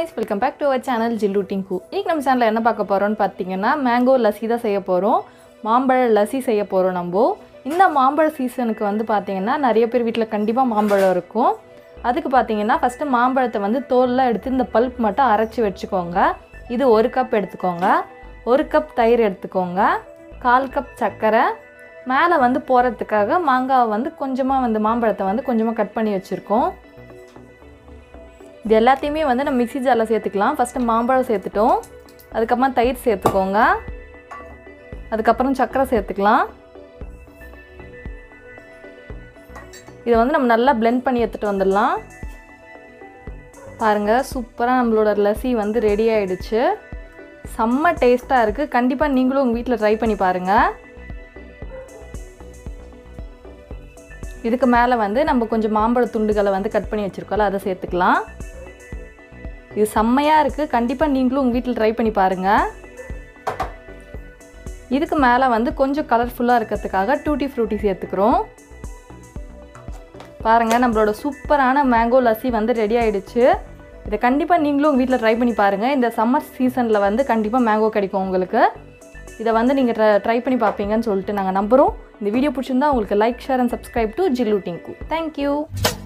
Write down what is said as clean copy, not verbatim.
guys, welcome back to our channel Jillu Tinku. இன்னைக்கு நம்ம சேனல்ல என்ன பார்க்க போறோம்னு பாத்தீங்கன்னா மேங்கோ லஸ்ஸி தான் செய்ய போறோம். மாம்பழ லஸ்ஸி செய்ய போறோம் நம்ம. இந்த மாம்பழ சீசனுக்கு வந்து பாத்தீங்கன்னா நிறைய பேர் வீட்ல கண்டிப்பா மாம்பழம் இருக்கும். அதுக்கு பாத்தீங்கன்னா ஃபர்ஸ்ட் மாம்பழத்தை வந்து தோல்ல எடுத்து இந்த பல்ப் மட்டும் அரைச்சு வெச்சுக்கோங்க. இது 1 கப் எடுத்துக்கோங்க. 1 கப் தயிர் எடுத்துக்கோங்க. 1/4 கப் சர்க்கரை மேலே வந்து போறதுக்காக மாங்காவை வந்து கொஞ்சமா வந்து மாம்பழத்தை வந்து கொஞ்சமா கட் பண்ணி வச்சிருக்கோம். இது எல்லாத்தையுமே வந்து நம்ம மிக்ஸி ஜார்ல சேர்த்துக்கலாம். ஃபர்ஸ்ட் மாம்பழம் சேர்த்துட்டோம். அதுக்கு அப்புறம் தயிர் சேர்த்துக்கோங்க. அதுக்கு அப்புறம் சர்க்கரை சேர்த்துக்கலாம். இத வந்து நம்ம நல்லா blend பண்ணி எடுத்துட்டு வந்துடலாம். பாருங்க சூப்பரா நம்மளோட லஸ்ஸி வந்து ரெடி ஆயிடுச்சு. செம்ம டேஸ்டா இருக்கு. கண்டிப்பா நீங்களும் உங்க வீட்ல ட்ரை பண்ணி பாருங்க. இதுக்கு மேலே வந்து நம்ம கொஞ்சம் மாம்பழ துண்டுகளை வந்து கட் பண்ணி வச்சிருக்கோம்ல அதை சேர்த்துக்கலாம். இது செம்மையா இருக்கு. கண்டிப்பா நீங்களும் உங்க வீட்ல ட்ரை பண்ணி பாருங்க. இதுக்கு மேலே வந்து கொஞ்சம் கலர்ஃபுல்லா இருக்கிறதுக்காக டூட்டி ஃப்ரூட்டி சேர்த்துக்கிறோம். பாருங்க நம்மளோட சூப்பரான மேங்கோ லஸ்ஸி வந்து ரெடி ஆயிடுச்சு. இதை கண்டிப்பா நீங்களும் உங்க வீட்ல ட்ரை பண்ணி பாருங்க. இந்த சம்மர் சீசன்ல வந்து கண்டிப்பா மேங்கோ கிடைக்கும் உங்களுக்கு. இதை வந்து நீங்க ட்ரை பண்ணி பாப்பீங்கன்னு சொல்லிட்டு நாங்க நம்புறோம். இந்த வீடியோ பிடிச்சிருந்தா உங்களுக்கு like, share and subscribe to Jillu Tinku. Thank you.